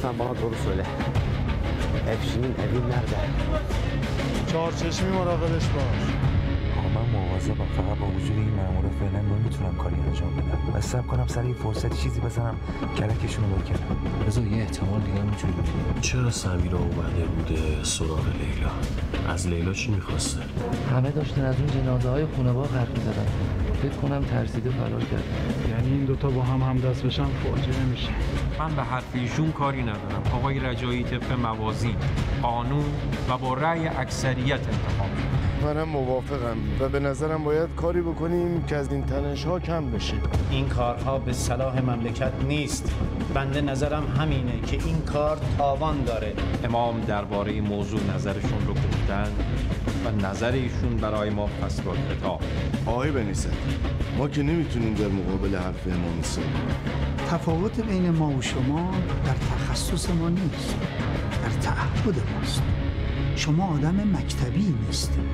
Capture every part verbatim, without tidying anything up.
Sen bana doğru söyle. Efşin'in evi nerede? چهارچشمی مراقبش باش. من مواظبم، فقط با وجود این مامورا فعلا نمیتونم کاری انجام بدم. و صبر کنم سر یه فرصت چیزی بزنم کلکشون رو بکنم. بذار یه احتمال دیگه میتونه بگیره. چرا سمیرا اومده بوده سراغ لیلا؟ از لیلا چی میخواسته؟ همه داشتن از اون جنازه های خونه با حرف می‌زدن. فکر کنم ترسیده فرار کرد. یعنی این دوتا با هم همدست بشن فاجعه میشه. من به حرف ایشون کاری ندارم. آقای رجایی طبق موازین، قانون و با رأی اکثریت انتخاب شد. منم موافقم و به نظرم باید کاری بکنیم که از این تنش ها کم بشه. این کارها به صلاح مملکت نیست. بنده نظرم همینه که این کار تاوان داره. امام درباره موضوع نظرشون رو گفتن و نظر ایشون برای ما فصل الخطاب. آقای بنی‌صدر، ما که نمیتونیم در مقابل حرف امام ایستادیم. تفاوت بین ما و شما در تخصص ما نیست، در تعهد ماست. شما آدم مکتبی نیستید.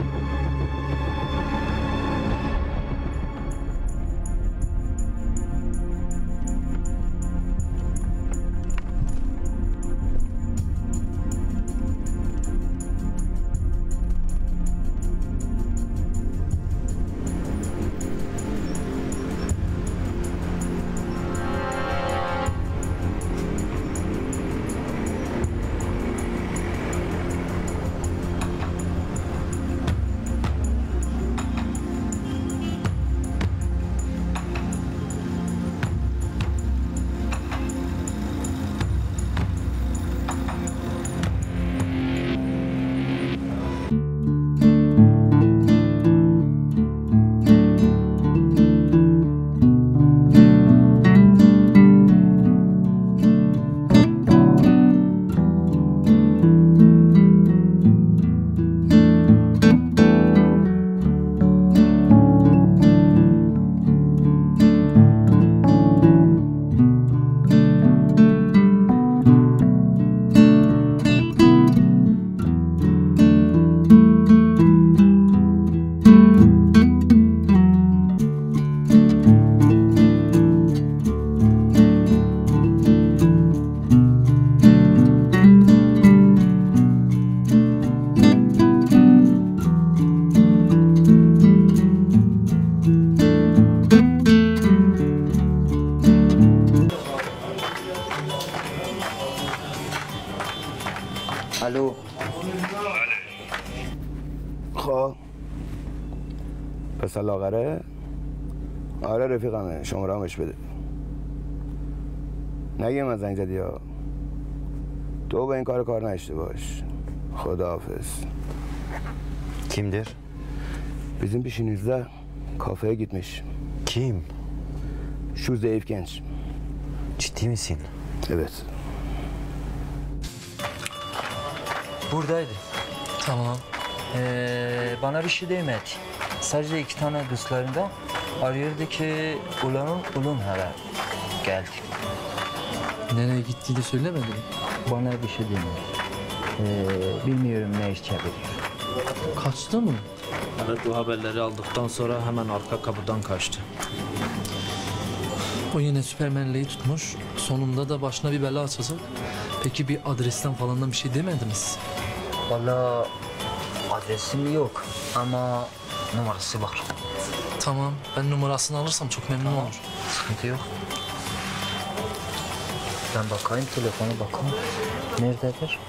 الو. خب پس لاغره؟ آره رفیقمه، شماره همش بده. نگه من زنگ زدی ها. تو به این کار کار نشته baş. Xudahafız. Kimdir? Bizim peşinizde kafeye gitmiş. Kim? Şu zayıf genç. Ciddi misin? Evet. Buradaydı. Tamam. Ee, bana bir şey demedi. Sadece iki tane kızlarında arıyordu ki ulanın ulun hala geldi. Nereye gittiğini söylemedi mi? Bana bir şey demedi. Ee, bilmiyorum ne iş çeviriyor. Kaçtı mı? Evet, bu haberleri aldıktan sonra hemen arka kapıdan kaçtı. O yine Süpermenliği tutmuş. Sonunda da başına bir bela açacak. Peki bir adresten falandan bir şey demediniz? Vallahi adresim yok ama numarası var. Tamam, ben numarasını alırsam çok memnun tamam. olur. Sıkıntı yok. Ben bakayım, telefonu bakayım. Nerededir?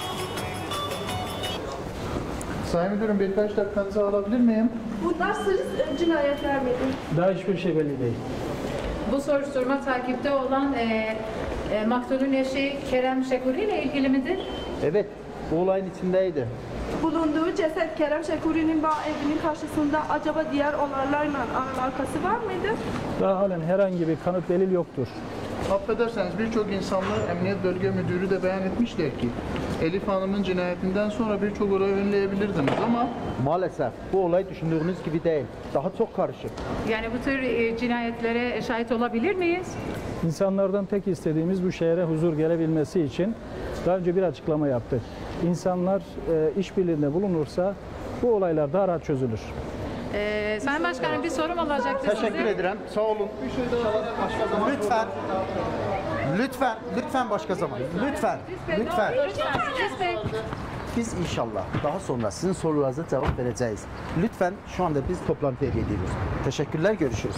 Sayın Müdürüm, birkaç dakikanızı alabilir miyim? Bunlar sırrı cinayetler miydi? Daha hiçbir şey belli değil. Bu soruşturma takipte olan e, e, maktulün eşi Kerem Şekuri ile ilgili midir? Evet, bu olayın içindeydi. Bulunduğu ceset Kerem Şekuri'nin evinin karşısında acaba diğer olaylarla alakası var mıydı? Daha halen herhangi bir kanıt delil yoktur. Affederseniz birçok insanlar Emniyet Bölge Müdürü de beyan etmişler ki Elif Hanım'ın cinayetinden sonra birçok olayı önleyebilirdiniz ama maalesef bu olay düşündüğünüz gibi değil. Daha çok karışık. Yani bu tür e, cinayetlere şahit olabilir miyiz? İnsanlardan tek istediğimiz bu şehre huzur gelebilmesi için daha önce bir açıklama yaptık. İnsanlar e, işbirliğinde bulunursa bu olaylar daha rahat çözülür. Ee, Sayın Başkanım bir sorum olacaktı Teşekkür size. ederim. Sağ olun. Bir şey daha başka zaman. Lütfen. Lütfen, lütfen başka zaman. Lütfen, lütfen. Biz inşallah daha sonra sizin sorularınıza cevap vereceğiz. Lütfen şu anda biz toplantıya gidiyoruz. Teşekkürler, görüşürüz.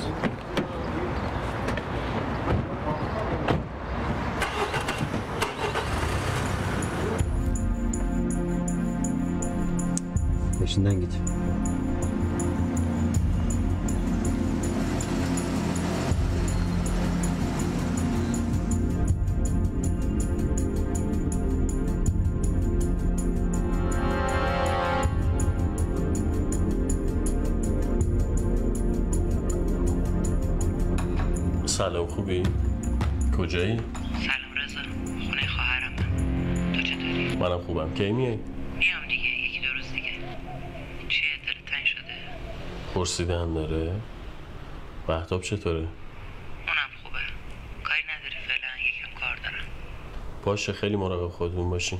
Peşinden git. سلام، خوبی؟ کجایی؟ سلام رضا، خونه خواهرم من. تو چطوری؟ منم خوبم. کی میای؟ میام دیگه، یکی دو روز دیگه. چیه، دلت تنگ شده؟ پرسیدن داره؟ مهتاب چطوره؟ اونم خوبه. کاری نداری فعلا، یکم کار دارم. باشه، خیلی مراقب خودتون باشین.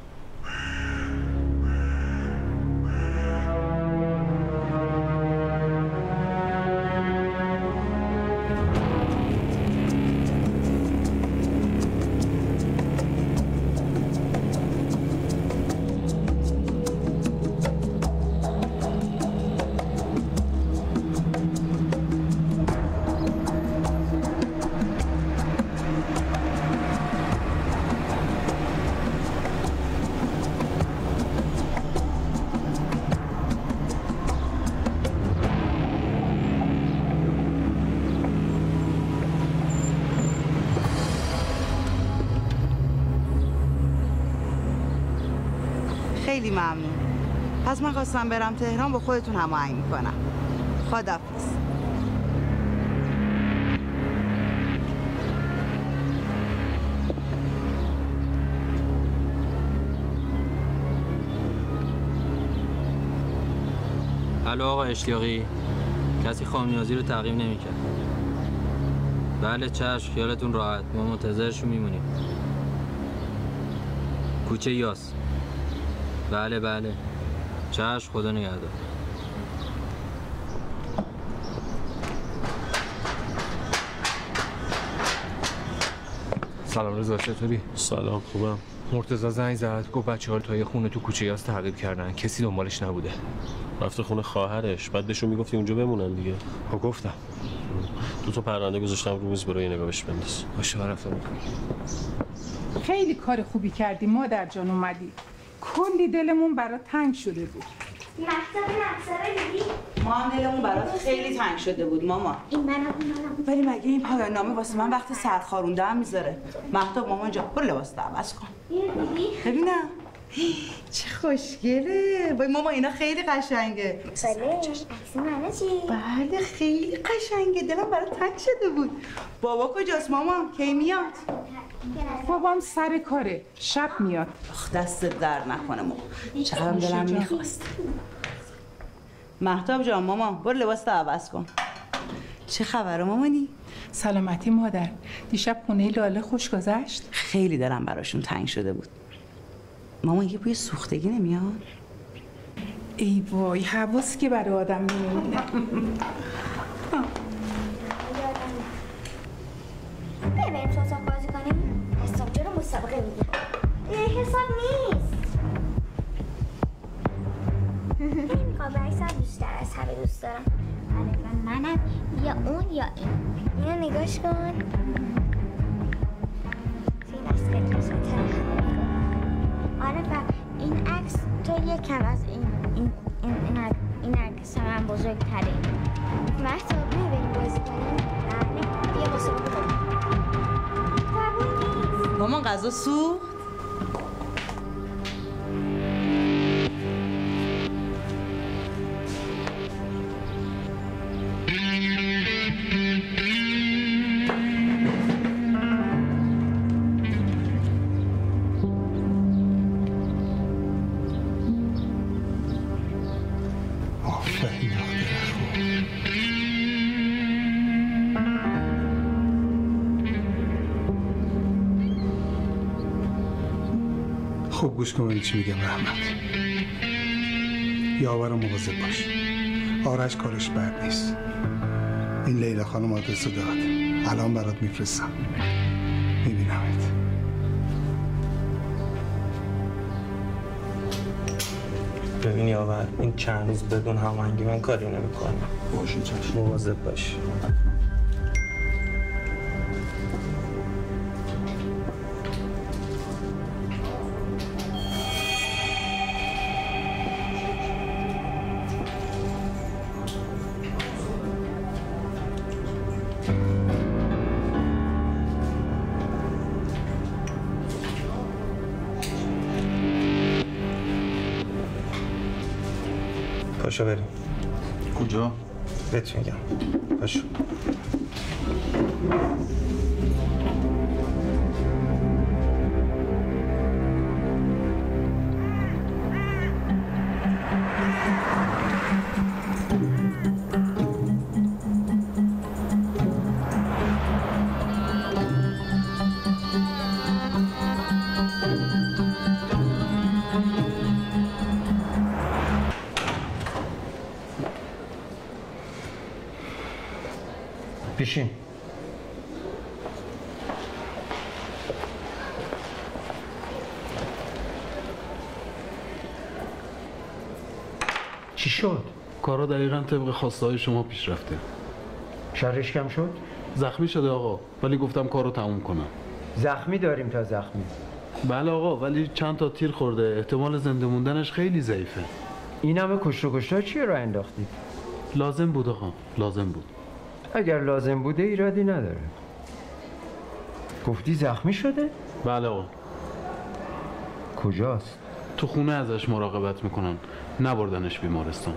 خیلی ممنون. پس من خواستم برم تهران، با خودتون هماهنگ میکنم. خداحافظ. الو آقا اشتیاقی، کسی خامنیازی رو تعقیب نمیکرد. بله چشم، خیالتون راحت، ما منتظرشون میمونیم. کوچه یاس. بله بله چشم، خدا نگهدار. سلام رضا، چطوری؟ سلام، خوبم. مرتضی زنگ زد، گفت بچه‌ها تا یه خونه تو کوچه یاس تعقیب کردن، کسی دنبالش نبوده. رفته خونه خواهرش، بعد بهشون میگفتی اونجا بمونن دیگه. خب گفتم. دو تا پرونده گذاشتم رو میز، برو یه نگاه بهش بنداز. باشه، من رفتم. خیلی کار خوبی کردی مادر جان، اومدی. کلی دلمون برات تنگ شده بود. مکتب نفسره دیدی؟ ما هم دلمون برات خیلی تنگ شده بود ماما. این منم منم. ولی مگه این پایان نامه واسه من وقت ساعت خاروندن هم میذاره؟ مهتاب مامان جان، برو لباس عوض کن. دیدی؟ ببینم. چه خوشگله. وای ماما اینا خیلی قشنگه. بله. عکس منه چی؟ بله خیلی قشنگه. دلم برات تنگ شده بود. بابا کجاست ماما؟ کی میاد؟ بابام سر کاره، شب میاد. آخ دستت در نکنه ماما. چقدر دلم میخواست. مهتاب جان ماما برو لباس عوض کن. چه خبره مامانی؟ سلامتی مادر. دیشب خونه لاله خوش گذشت؟ خیلی دلم براشون تنگ شده بود. ماما یه بوی سوختگی نمیاد؟ ای وای، حواس که برای آدم نمیمونه. بریم تو اتاق بازی کنیم؟ حساب جلو مسابقه میگیم. این حساب نیست. این قابل حساب دوست داره، از همه دوست دارم. آره منم یا اون یا این. اینو نگاش کن. فیلم از خیلی قشنگ‌تر. آره و این عکس تو یکم از این این این این این عکس من بزرگتره. مهتاب می‌بریم بازی کنیم؟ بله. بیا مسابقه کنیم. مامان غذا سوخت؟ خوب گوش کن چی میگم رحمت. یاور مواظب باش. آرش کارش بد نیست. این لیلا خانم آدرس داد. الان برات میفرستم. میبینمت. ببین یاور، این چند روز بدون هماهنگی من کاری نمی‌کنم. باشه چشم. مواظب باش. پاشو بریم. کجا؟ بهت میگم. پاشو. بشین. چی شد؟ کارا دقیقاً طبق خواسته های شما پیش رفته. شرش کم شد؟ زخمی شده آقا، ولی گفتم کارو تموم کنم. زخمی داریم تا زخمی. بله آقا، ولی چند تا تیر خورده، احتمال زنده موندنش خیلی ضعیفه. این همه کشت و کشتار چیه رو انداختید؟ لازم بود آقا، لازم بود. اگر لازم بوده ایرادی نداره. گفتی زخمی شده؟ بله آقا. کجاست؟ تو خونه ازش مراقبت میکنن، نبردنش بیمارستان.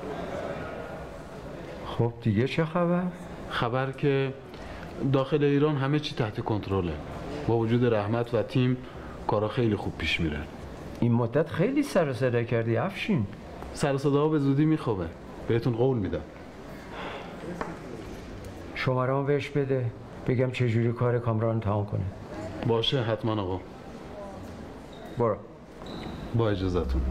خب دیگه چه خبر؟ خبر که داخل ایران همه چی تحت کنترله. با وجود رحمت و تیم کارا خیلی خوب پیش میره. این مدت خیلی سر و صدا کردی افشین. سر و صدا به زودی میخوابه، بهتون قول میدم. شماره‌مو بهش بده، بگم چجوری کار کامران تمام کنه. باشه حتما آقا. برو. با اجازهتون.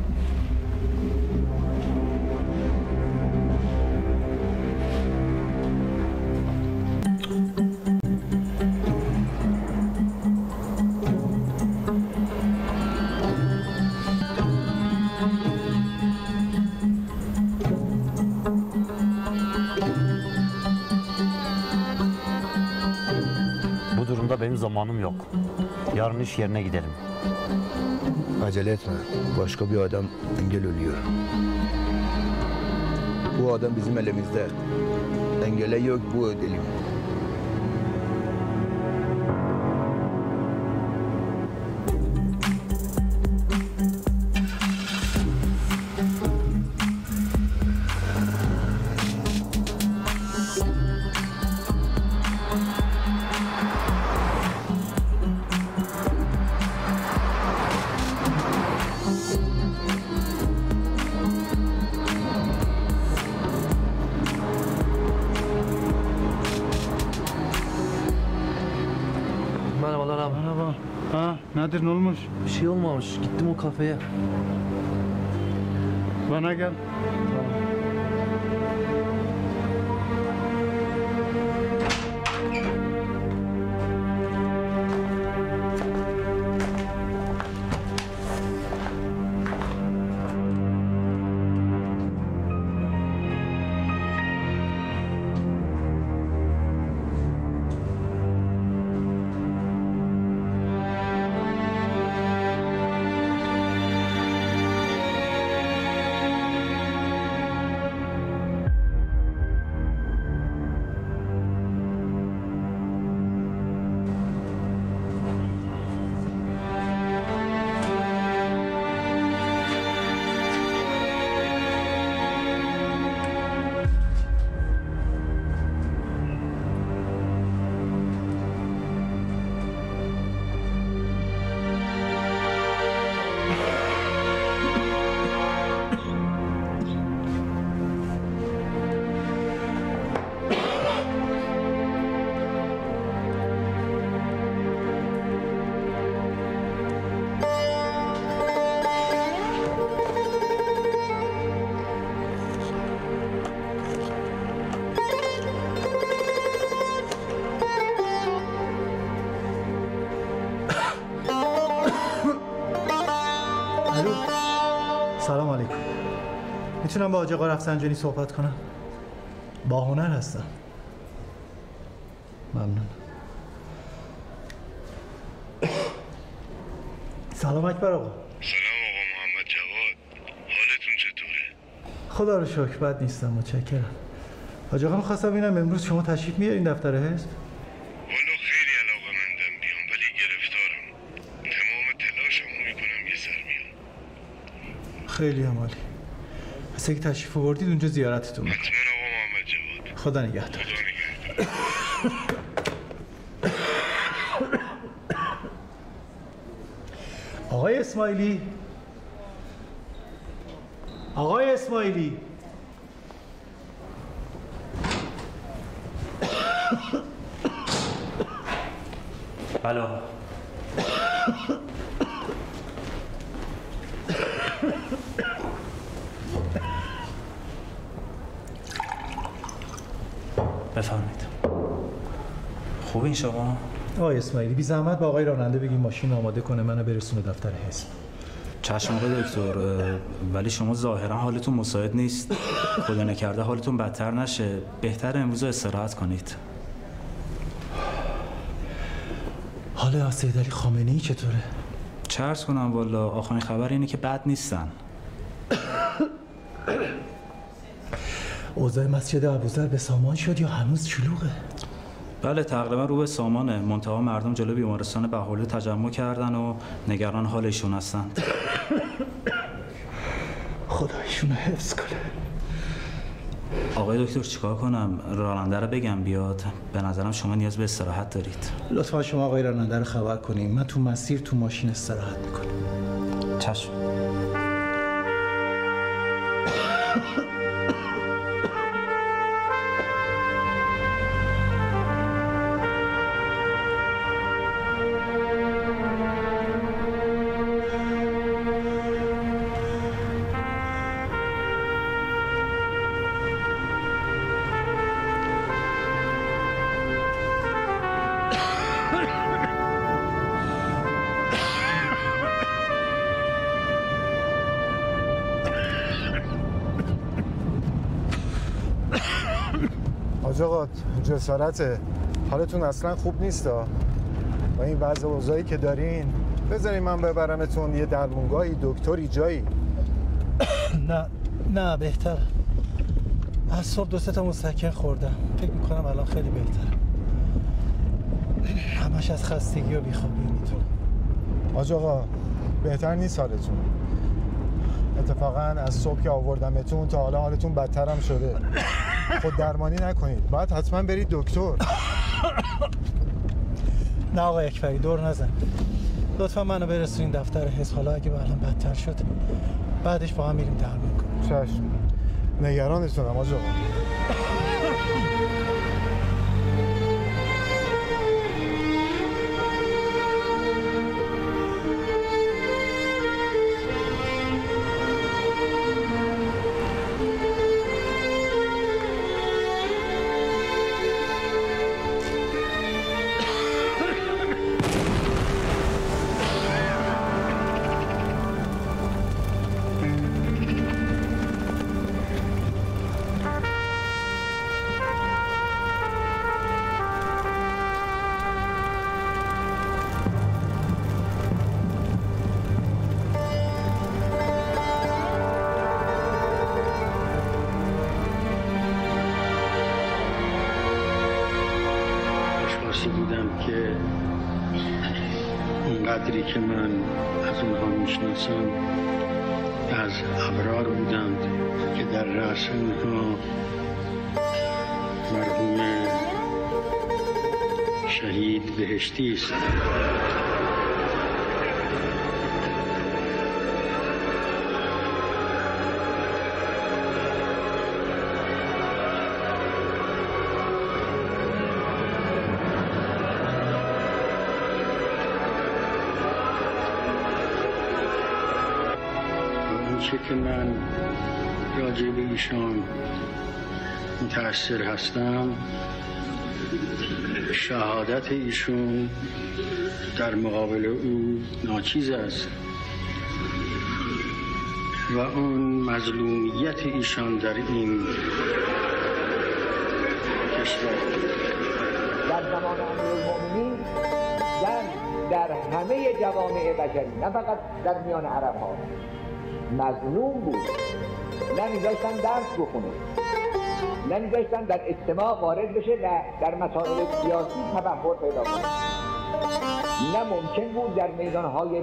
Bu durumda benim zamanım yok. Yarın iş yerine gidelim. Acele etme. Başka bir adam engel oluyor. Bu adam bizim elimizde. Engele yok, bu ödelim. Merhabalar abi. Merhaba. Ha, nedir, ne olmuş? Bir şey olmamış. Gittim o kafeye. Bana gel. میتونم با آقا آقا رفسنجانی صحبت کنم؟ با هنر هستم. ممنون. سلام اکبر آقا. سلام آقا محمد جواد. حالتون چطوره؟ خدا رو شکر بد نیستم، متشکرم. حاج آقا می‌خواستم ببینم امروز شما تشریف میارین دفتر حزب؟ والا خیلی علاقه‌مندم بیام ولی گرفتارم. تمام تلاشمو میکنم یه سر بیام. خیلی عالی. پس اگه تشریف آوردید اونجا زیارتتون میکنم. حتما آقا محمد جواد. خدا نگهدار. خدا نگهدار. آقای اسماعیلی، آقای اسماعیلی، بله. بفرمایید. خوبین شما؟ آقای اسماعیلی بی زحمت با آقای راننده بگیم ماشین آماده کنه منو برسونه دفتر حزب. چشم آقای دکتر، ولی شما ظاهرا حالتون مساعد نیست. خدا نکرده حالتون بدتر نشه. بهتر امروز استراحت کنید. حال سید علی خامنه‌ای چطوره؟ چه عرض کنم والا آخرین خبر اینه که بد نیستن. اوضاع مسجد ابوذر به سامان شد یا هنوز شلوغه؟ بله تقریبا رو به سامانه. منتها مردم جلو بیمارستان بهاءالله تجمع کردن و نگران حال ایشون هستند. خدا ایشونو حفظ کنه. آقای دکتر چیکار کنم؟ راننده رو بگم بیاد؟ به نظرم شما نیاز به استراحت دارید. لطفا شما آقای راننده رو خبر کنیم. من تو مسیر تو ماشین استراحت میکنم. چشم. آقا جسارته، حالتون اصلا خوب نیست ها. با این وضع اوضاعی که دارین بذارین من ببرمتون یه درمونگاهی، دکتری، جایی. نه نه بهتر. از صبح دو سه تا مسکن خوردم. فکر میکنم الان خیلی بهتره. همش از خستگی و بیخوابی میتونم. آج آقا بهتر نیست حالتون. اتفاقا از صبح که آوردمتون تا حالا حالتون بدترم شده. خود درمانی نکنید، باید حتما برید دکتر. نه آقای اکبری دور نزن. لطفا منو برسونین دفتر حزب. حالا اگه الان بدتر شد بعدش با هم میریم درمان کنیم. چشم. نگرانتونم آج آقا. قدری که من از اونها میشناسم از ابرار بودند که در رأس اونها مرحوم شهید بهشتی است. چه که من راجع به ایشان متأثر هستم شهادت ایشون در مقابل او ناچیز است. و اون مظلومیت ایشان در این کشور. در زمان امیرالمؤمنین زن در همه جوامع بشری نه فقط در میان عرب ها مظلوم بود، نمیذاشتن درس بخونه، نمیذاشتن در اجتماع وارد بشه و در مسائل سیاسی تبحر پیدا کنه. نه ممکن بود در میدانهای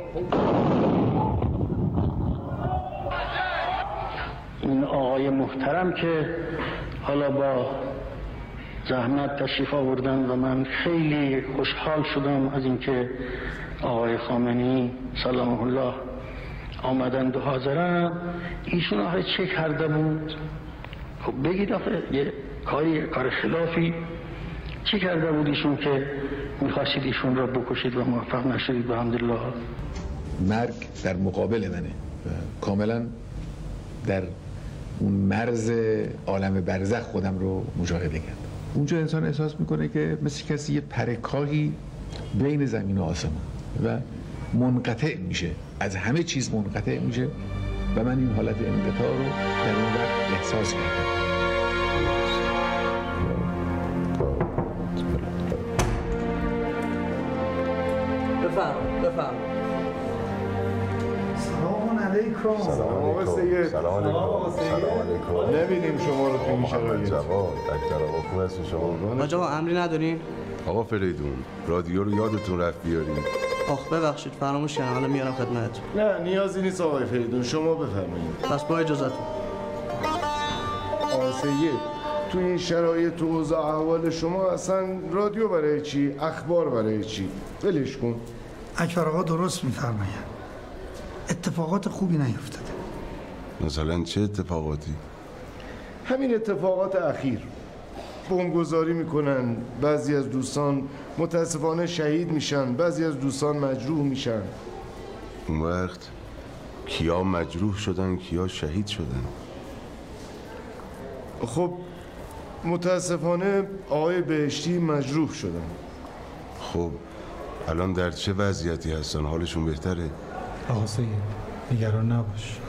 این آقای محترم که حالا با زحمت تشریف آوردن و من خیلی خوشحال شدم از اینکه آقای خامنه‌ای سلام الله آمدند و حاضرن. ایشون آخه چه کرده بود؟ خب بگید آخه یه کاری کار خلافی چی کرده بود ایشون که میخواستید ایشون را بکشید و موفق نشدید بحمدالله؟ مرگ در مقابل منه و کاملا در اون مرز عالم برزخ خودم رو مشاهده کردم. اونجا انسان احساس میکنه که مثل کسی یه پرکاهی بین زمین و آسمان و منقطع میشه، از همه چیز منقطع میشه و من این حالت انقطاع رو در اون وقت احساس کردم. بفهم بفهم. سلام علیکم. سلام علیکم. سلام علیکم. نبینیم شما رو تو این شرایط. جواد، اکبر آقا خوب هستی شما؟ حاج آقا امری ندارین؟ آقا فریدون، رادیو رو یادتون رفت بیارین. آخ ببخشید فراموش کردم، حالا میارم خدمتتون. نه نیازی نیست آقای فریدون، شما بفرمایید. پس با اجازهتون. آقا سید، تو این شرایط و اوضاع احوال شما اصلا رادیو برای چی؟ اخبار برای چی؟ ولش کن. اکبر آقا درست میفرماید. اتفاقات خوبی نیفتاده. مثلا چه اتفاقاتی؟ همین اتفاقات اخیر. بمبگذاری میکنن، بعضی از دوستان متاسفانه شهید میشن، بعضی از دوستان مجروح میشن. اون وقت کیا مجروح شدن، کیا شهید شدن؟ خب متاسفانه آقای بهشتی مجروح شدن. خب الان در چه وضعیتی هستن؟ حالشون بهتره؟ آقا سید نگران نباش.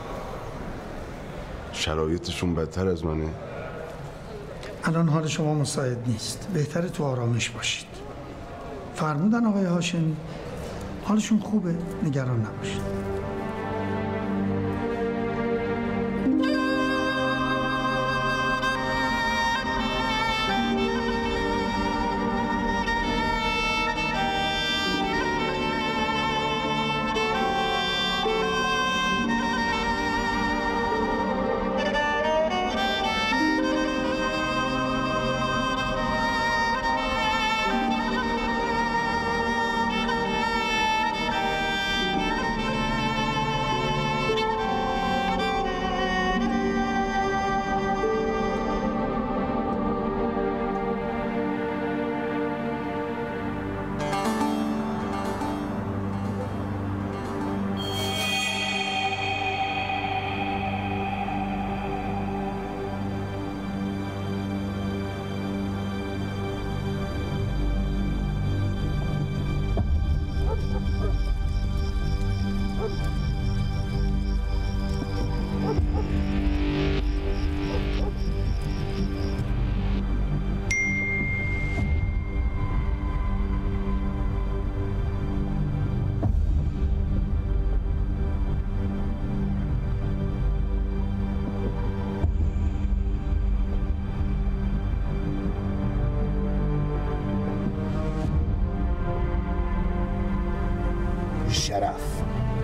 شرایطشون بدتر از منه؟ الان حال شما مساعد نیست، بهتره تو آرامش باشید. فرمودن آقای هاشمی حالشون خوبه، نگران نباشید. شرف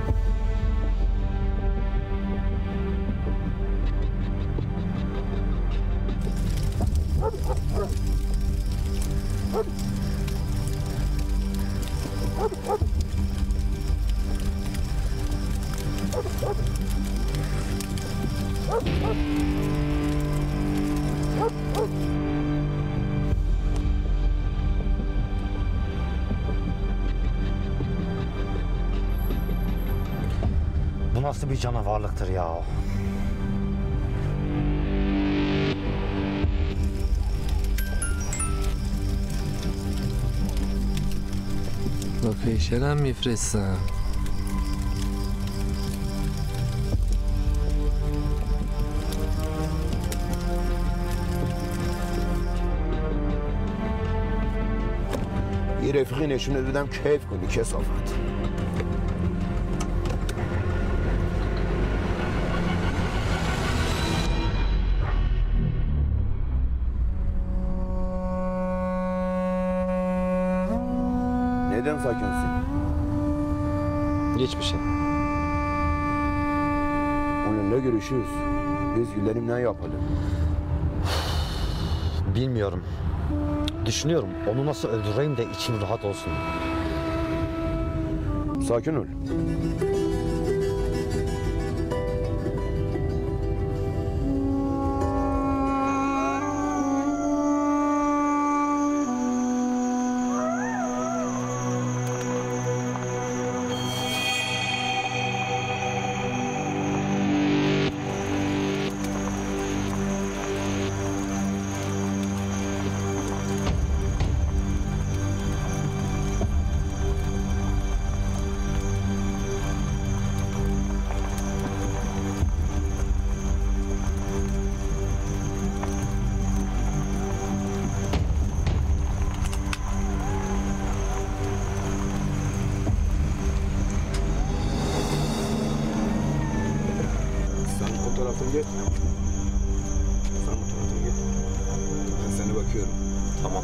Bu nasıl bir canavarlıktır ya? لوکیشنم میفرستم. یه رفیقی نشونه بدم کیف کنی کثافت. Neden sakinsin? Hiçbir şey. Onunla görüşürüz. Biz gülerim ne yapalım? Bilmiyorum. Düşünüyorum onu nasıl öldüreyim de içim rahat olsun. Sakin ol. Git. Sen bu tarafa git. Ben sana bakıyorum. Tamam.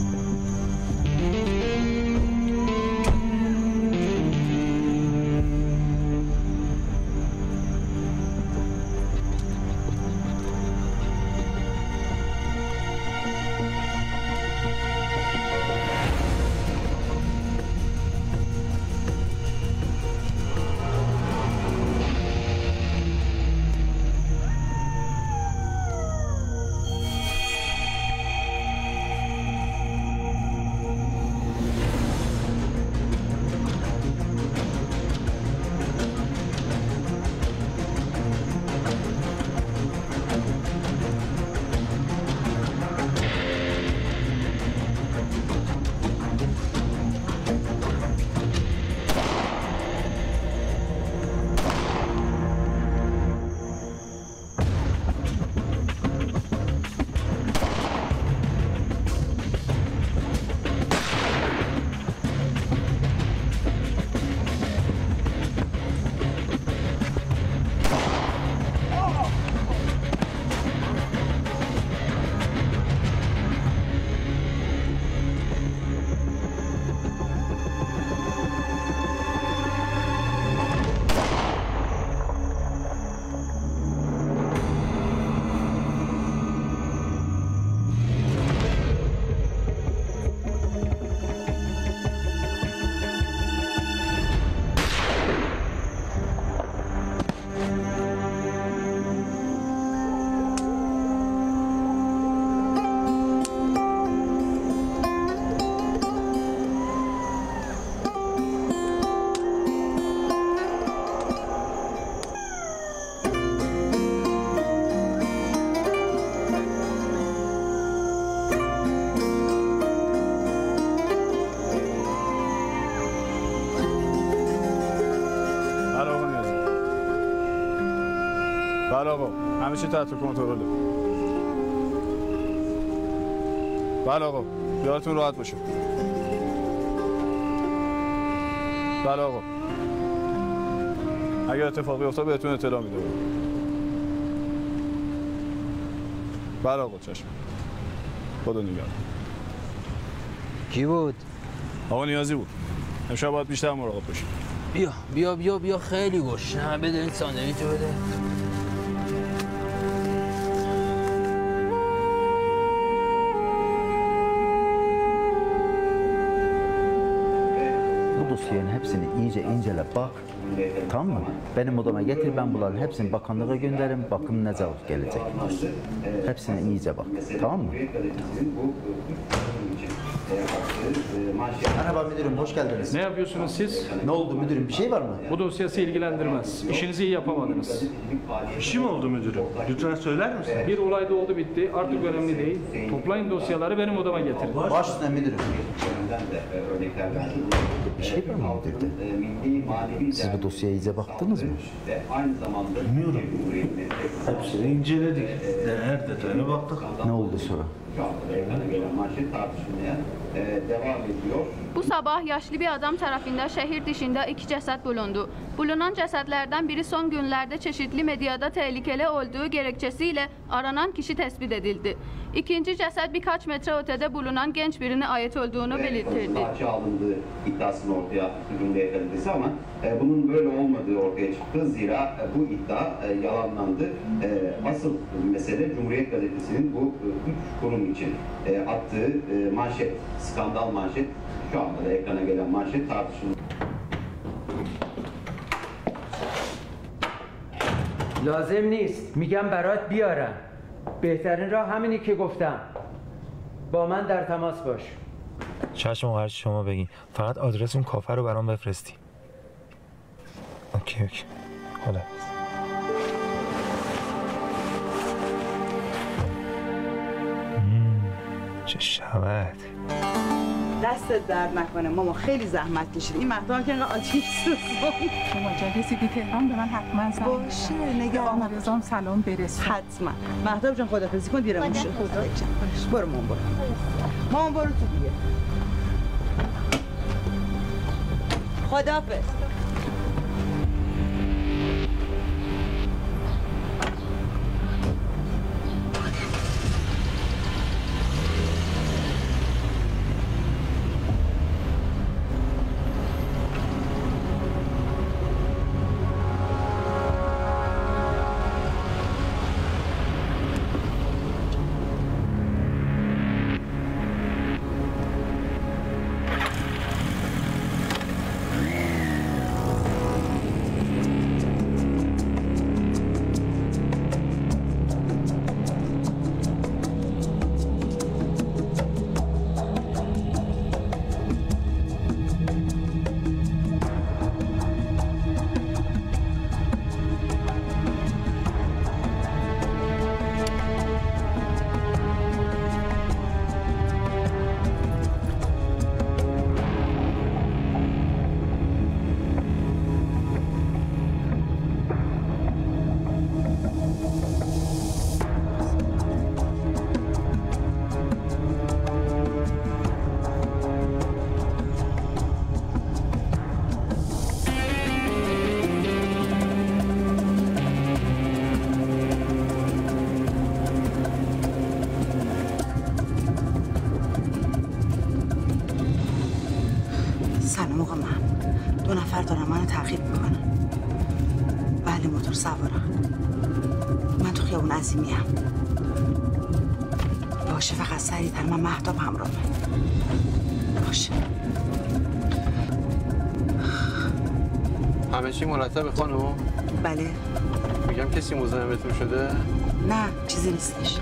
بله آقا همه چی تحت کنترله. بله آقا خیالتون راحت باشه. بله آقا اگر اتفاقی افتاد بهتون اطلاع میده. بله آقا چشم. خدا نگهدار. کی بود؟ آقا نیازی بود. امشب باید بیشتر مراقب باشی. بیا بیا بیا بیا خیلی گشنم. بده این ساندویچو بده. Dosyanın hepsini iyice incele bak. Tamam mı? Benim odama getir, ben bunların hepsini bakanlığa gönderirim. Bakın ne cevap gelecek. Hepsine iyice bak. Tamam mı? Merhaba müdürüm, hoş geldiniz. Ne yapıyorsunuz siz? Ne oldu müdürüm, bir şey var mı? Bu dosyası ilgilendirmez. İşinizi iyi yapamadınız. Bir şey mi oldu müdürüm? Lütfen söyler misin? Bir olay da oldu bitti. Artık önemli değil. Toplayın dosyaları benim odama getirin. Baş üstüne müdürüm. Bir şey var mı müdürde? Siz bu dosyaya iyice baktınız mı? Bilmiyorum. Hepsini inceledik. Her detayına baktık. Ne oldu sonra? Şu anda da ekrana gelen manşet tartışılmaya e, devam ediyor. Bu sabah yaşlı bir adam tarafından şehir dışında iki ceset bulundu. Bulunan cesetlerden biri son günlerde çeşitli medyada tehlikeli olduğu gerekçesiyle aranan kişi tespit edildi. İkinci ceset birkaç metre ötede bulunan genç birine ait olduğunu belirtildi. Parça alındığı iddiasını ortaya attı Cumhuriyet Gazetesi ama e, bunun böyle olmadığı ortaya çıktı. Zira e, bu iddia e, yalanlandı. E, asıl mesele Cumhuriyet Gazetesi'nin bu e, üç kurum için e, attığı e, manşet, skandal manşet. Şu anda da ekrana gelen manşet tartışılıyor. لازم نیست میگم برات بیارم بهترین راه همینی که گفتم با من در تماس باش چشم هر چی شما بگین فقط آدرس اون کافه رو برام بفرستی اوکی اوکی حالا چه شود دستت درد نکنه ماما خیلی زحمت کشید این مهدا که اینقدر آتیش سوزون شما جا رسیدی تهران به من حتما زنگ بزن باشه نگران آقا رضام سلام برسون حتما مهتاب جان خدافظی کن دیرمون شد برو مامان برو مامان برو تو دیگه خدافظ سلام آقا محمد دو نفر دارن منو تعقیب میکنن بله موتور سوارم من تو خیابون عظیمیم باشه فقط سریعتر من مهتاب همراهمه باشه همه چی مرتبه خانم؟ بله میگم کسی مزاحمتون شده؟ نه چیزی نیستش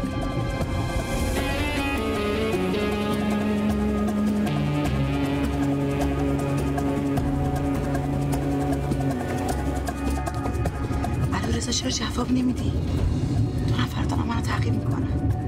رضا چرا جواب نمیدی؟ دو نفر دارن منو تعقیب میکنن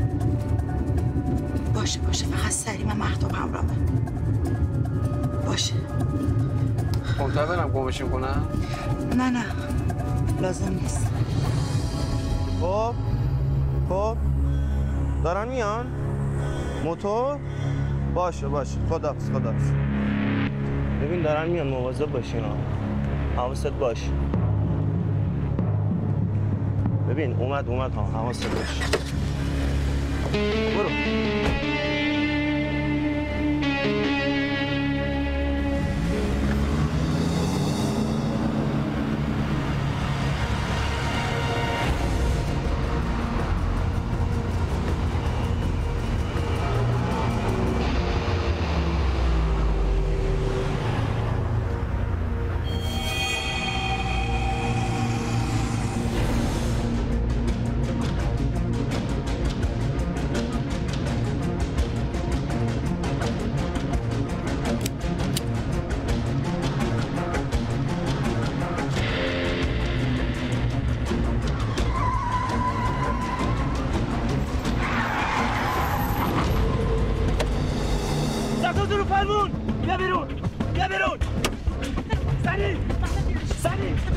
باشه باشه فقط سریع من مهتاب همراهمه باشه منتظر برم گمشیم کنم؟ نه نه لازم نیست خب خب دارن میان؟ موتور؟ باشه باشه خداحافظ خداحافظ ببین دارن میان مواظب باشین ها حواست باشه ببین اومد اومد ها حواست باشه برو فرمون بیا بیرون بیا بیرون سریع سریع